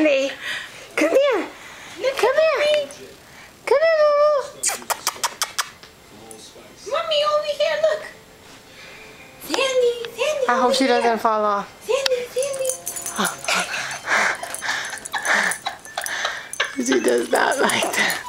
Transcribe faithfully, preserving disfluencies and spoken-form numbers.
Sandy. Come here. Come here. Come here, Moo. Mommy, over here, look. Sandy, Sandy. I hope she here. doesn't fall off. Sandy, Sandy. She does not like that.